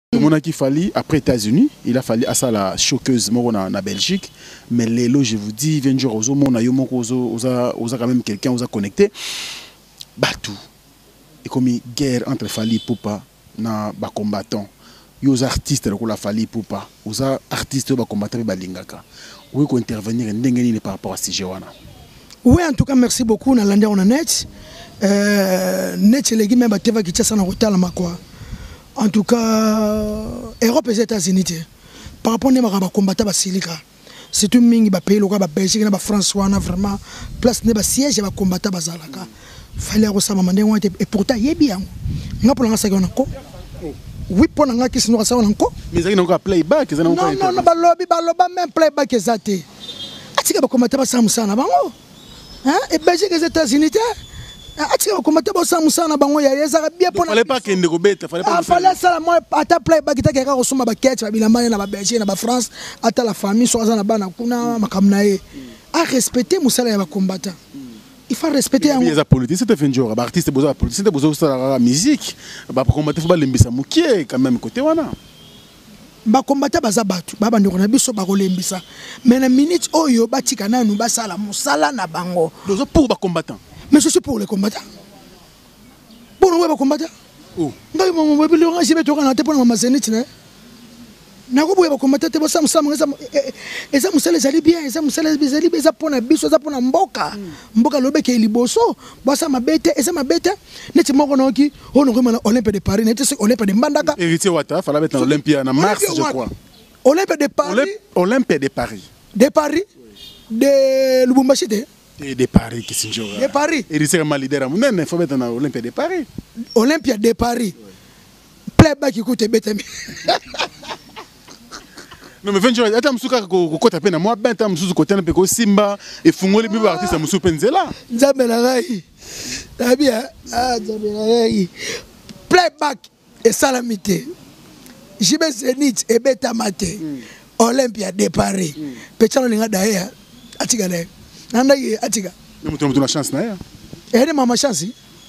Mon a fallu après États-Unis, il a fallu à ça la choqueuse en Belgique, mais les lots, je vous dis, vient jour aux mon a eu mon quand même quelqu'un aux a connecté, batou et comme guerre entre Fally Ipupa na ba combattant, aux artistes la Fally Ipupa, aux artistes ba combattant ba lingaka, où qu'on intervenir ndengeni par rapport à ces wana. Oui, en tout cas, merci beaucoup. On a landé on a net. Net les guillemets bateva qui tient ça dans l'hôtel quoi. En tout cas, Europe et les États-Unis, par rapport à combattre à Silika, c'est tout le monde qui paye le cas, Belgique, France, vraiment, place de siège à combattre à Zalaka. Fallait que ça m'amène et pourtant, il est bien. Nous pour l'instant, on a encore. Oui, pour l'instant, qui nous a encore. Mais ils n'ont pas playback, ils n'ont pas. Non, non, non, même playback, ils ont été. Est-ce que combattre à Samsana, et Belgique et les États-Unis, il fallait pas qu'il ne rebête, fallait pas. Fallait ça moi ata playback kitaka ko soma ba ketch ba bilamba na ba Belgique na ba France ata la famille soit na bana kuna makamna ye a respecter musala ya ba combattant. Il faut respecter les politiques, c'était fin jour, artiste besoin politique, c'était besoin la musique, ba combattre faut ba lembisa mukie quand même côté wana. Ba combattant baza batu ba bandi ko na biso ba ko lembisa. Mais na minute oyo ba tika na nu ba sala musala na bango. Dozo pour ba combattant. Mais je suis pour les combattants. Pour nous, les combattants. Oh. Je vais te rendre pour ma zénith. Je vais combattre. Et ça, les alliés bien. Et ça, les alliés bien. Pour la biso, pour la mboka. Mboka lobe qui est liboso. Ça m'a bête. Et ça m'a bête. N'est-ce pas qu'on a qui on a Olympe de Paris. N'est-ce pas Olympe de Mbandaka. Héritier Ouattara, fallait mettre l'Olympia en mars, je crois. Olympe de Paris. Olympe de Paris. De Paris. De Lubumbashi. Et de Paris qui sont joueurs. De Paris. Et il ma leader à mon il faut mettre dans l'Olympia de Paris. Olympia de Paris. Playback qui coûte bête. Non mais 20 jours, attends musuka ko kota pena moi ben tam musuzu kota na pe ko Simba et fungoli biba artiste musu penzela. Nzambela rai. Tabia nzambela rai. Playback et salamité. Jibe Zenith et Beta Mate. Olympia de Paris. Pechano linga daia atigale. Nanda ye atiga. Mais tu as chance na ya. Et ma chance.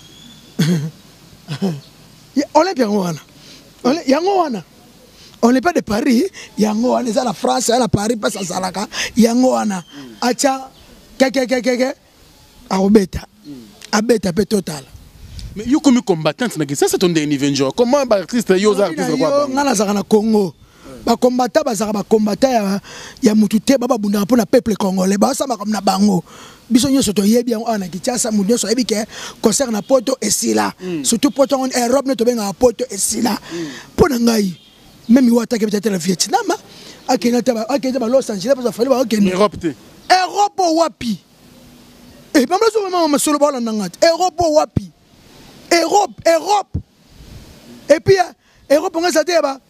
Olympia ngwana. Yango wana. On n'est pas de Paris, yango wana c'est la France, c'est la Paris pas ça salaka. Yango wana. Acha keke abeta. Abeta pe total. Mais yo comme combattante na ça c'est ton dernier venture. Comment ba artiste yo za artiste quoi? Ngana za na Congo. Ba combattant bazaka ba combattant ya mutute baba bunda pour na peuple congolais ba ça comme na bango biso nyoso to yebi yango ana kichasa munyo so yebi ke concert na poto esila surtout poto en Europe ne to benga poto esila pona ngai même wata ke peut-être le Vietnam akena taba akena ba Los Angeles parce fallait ba okena Europe wapi et même so même solo ba na ngata Europe wapi Europe et puis Europe on ça ba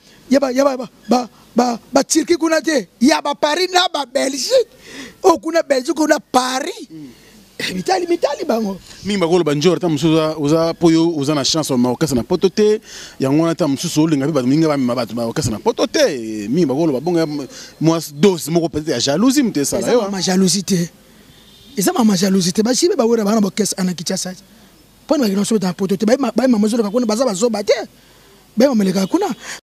ba Turquie kuna te ya ba Paris na ba Belgique o kuna Belgique kuna Paris mitali bango mingi bakolo banjor ta musuza uza poyo uza na chance ma okasa na potote yango na ta mususu olinga pe bato mingi ba mabatu ba okasa na potote mingi bakolo babonga moi dose moko peut-être ya jalousie mute sala yo ma jalousie ma jalousie ba shibe ba wera bana ba kesa ana kichasa pona ba kino so ta potote ba mama zo ka kuna baza ba zo ba te ba mameleka kuna